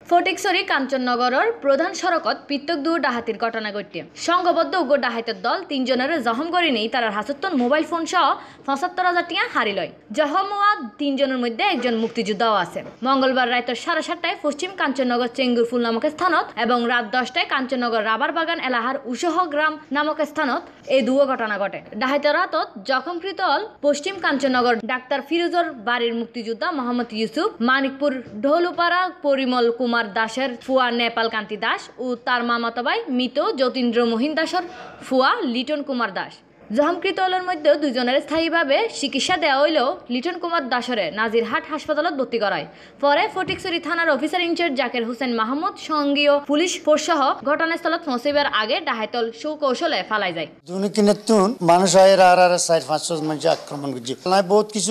ফটিকছড়ি কাঞ্চননগরের প্রধান সড়কত পৃথক দু ডাহাতির ঘটনা ঘটে সংঘবদ্ধ উগ্র ডাহাতের দল 3 জনের জখম করে নেই তার হাসত্তন মোবাইল ফোন সহ ৭৫,০০০ টাকা হারি লয়। জখম হওয়া 3 জনের মধ্যে একজন মুক্তিযোদ্ধাও আছে। মঙ্গলবার রাত 7:30টায় পশ্চিম কাঞ্চননগর চেঙ্গুরফুল নামক স্থানত এবং রাত 10টায় কাঞ্চননগর রাবার বাগান এলাহার উসহ গ্রাম নামক স্থানত এই দুও ঘটনা ঘটে। ডাহাতের রাতত জখমকৃত হল পশ্চিম কাঞ্চননগর ডাক্তার ফিরোজর বাড়ির মুক্তিযোদ্ধা মোহাম্মদ ইউসুফ, মানিকপুর ঢোলুপাড়া পরিমল কুমার দাসের ফুয়া নেপাল কান্তি দাস ও তার মামাতো ভাই মৃত যতীন্দ্র মোহিন দাসের ফুয়া লিটন কুমার দাস। জখমকৃত হলের মধ্যে দুজনের স্থায়ীভাবে চিকিৎসা দেওয়া হইলেও লিটন কুমার দাসরে নাজিরহাট হাসপাতালত ভর্তি করায়। পরে ফটিকছড়ি থানার অফিসার ইনচার্জ জাকির হোসেন মাহমুদ সঙ্গীয় পুলিশ ফোর্স সহ ঘটনাস্থলত পৌঁছাইবার আগে ডাহাতল সুকৌশলে ফালাই যায়। মানুষ আক্রমণ করছে বহুত কিছু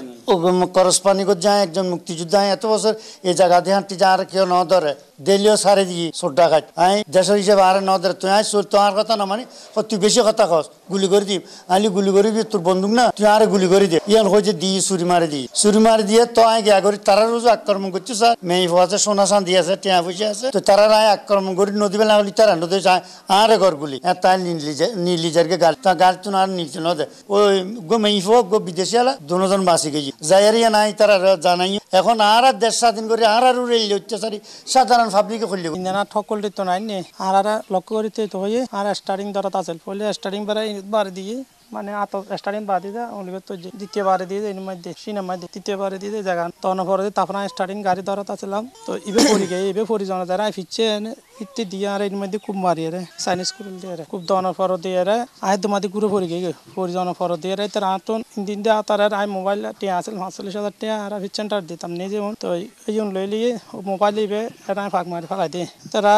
করসপানি যায়। একজন মুক্তিযোদ্ধা এত বছর এই জায়গা দিয়ে হাঁটি যা আর কেউ ন ধরে দিলেও সারে দিয়ে সোডা খাই আই দেশের হিসেবে আর ন ধরে তুই চল তোমার কথা না মানে তুই বেশি কথা কস গুলি করে দিম আইলি গুলি করে দিয়ে তোর বন্দুক না তুই আর গুলি করে দিয়ে ইয়ান হয়েছে দিয়ে ছুরি মারি দিয়ে তো আই গিয়া করি তারা রোজ আক্রমণ করছে স্যার মেয়ে আছে সোনা চাঁদি আছে টিয়া পয়সা আছে তো তারা আয় আক্রমণ করি নদী বেলা হলি তারা নদী চায় আরে ঘর গুলি তাই নীলিজারকে গাল তা গাল তো আর নিচে নদে ওই গো মেয়ে গো বিদেশি আলা দুজন বাঁচি গেছি যাইয়ারিয়া নাই তারা জানাই এখন আর দেশ স্বাধীন করে আর রেল অত্যাচারী সাধারণ পাবলিকে খুললে না ঠকল তো নাই নে আর লক্ষ্য করিতে তো হয়ে আর স্টার্টিং ধরা আছে পড়লে স্টার্টিং বারে দিয়ে মানে আত স্টার্টিং বাদ দিয়ে অলিবে তো দ্বিতীয়বারে দিয়ে এর মধ্যে সিনেমা তৃতীয়বারে দিয়ে জায়গা তখন পরে তারপরে স্টার্টিং গাড়ি ধরা আসলাম তো ইবে পড়ি গে ইবে পরিজন যারা ফিরছে ফিরতে দিয়ে আর এর মধ্যে খুব মারিয়ে রে চাইনিজ স্কুল দিয়ে রে খুব দনের ফর দিয়ে রে আয় তোমাদের ঘুরে পড়ি গে পরিজন ফর দিয়ে রে তার আতন দিন দিয়ে তার আই মোবাইল টিয়া আসল ৪৫,০০০ টাকা আর সেন্টার দিতাম নিজে তো এই জন্য লই লিয়ে মোবাইল ইবে এটা ফাঁক মারি ফেলাই দিয়ে তারা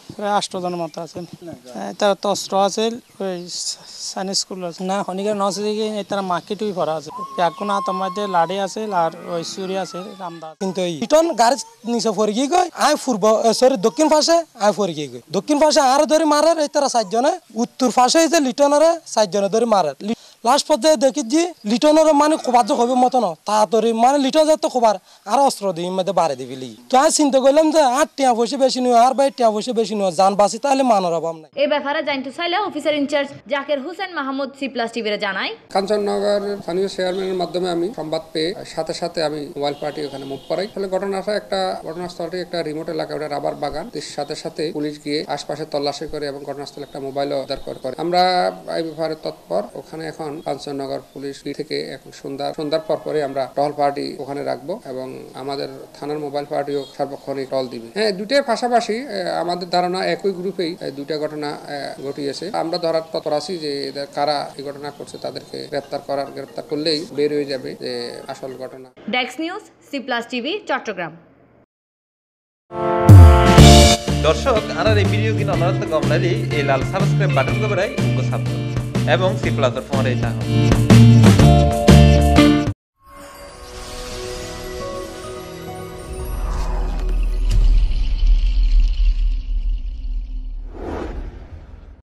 ৮ জনের মতো আছেন। তারা অস্ত্র আছে ওই চাইনিজ স্কুল আছে না শনিকার নছে তারা মার্কেটই ভরা আছে পেয়াকুনা তোমাদের লাড়ি আছে আর ওই চুরি আছে রামদাস কিন্তু রিটার্ন গাড়ি নিচে ফরি গিয়ে গই আই পূর্ব সরি দক্ষিণ পাশে আই ফরি গিয়ে গই দক্ষিণ পাশে আর ধরে মারার এই তারা ৪ জনে উত্তর পাশে যে লিটনের ৪ জনে ধরে মারার লাস্ট পর্যায়ে দেখি যে লিটনের মানে খোবার যে হবে মতো না তাড়াতাড়ি মানে লিটন যাতে খোবার আর অস্ত্র দিই মধ্যে বাড়ি দিবি তো আমি চিন্তা করলাম যে আর টিয়া পয়সা বেশি নয় আর ভাই টিয়া পয়সা বেশি নয় যান বাঁচি তাহলে মানের অভাব নাই। এই ব্যাপারে জানতে চাইলে officer incharge Zakir Hossain Mahmud C+ টিভির জানায় কাঞ্চননগর স্থানীয় চেয়ারম্যানের মাধ্যমে আমি সংবাদ পেয়ে সাথে সাথে আমি মোবাইল পার্টি ওখানে মুভ করাই। ফলে ঘটনাস্থলটি একটা রিমোট এলাকা ওটা রাবার বাগান সাথে সাথে পুলিশ গিয়ে আশপাশে তল্লাশি করে এবং ঘটনাস্থলে একটা মোবাইলও উদ্ধার করে আমরা এই ব্যাপারে তৎপর। ওখানে এখন কাঞ্চননগর পুলিশ থেকে এখন সন্ধ্যার পরে আমরা টহল পার্টি ওখানে রাখবো এবং আমাদের থানার মোবাইল পার্টিও সার্বক্ষণিক টহল দিবে। হ্যাঁ, দুইটার পাশাপাশি আমাদের ধারণা একই গ্রুপেই দুইটা ঘটনা ঘটিয়েছে। আমরা ধরার তৎপর আছি যে কারা এই ঘটনা করছে তাদেরকে গ্রেপ্তার করলেই বের হয়ে যাবে যে আসল ঘটনা। Desk news C+ TV Chittagong. দর্শক আর এই ভিডিও কিনা অনারত গমলালি এই লাল সাবস্ক্রাইব বাটন কবরাই উঙ্গ সাবস্ক্রাইব এবং C+ ফোন এই চাহ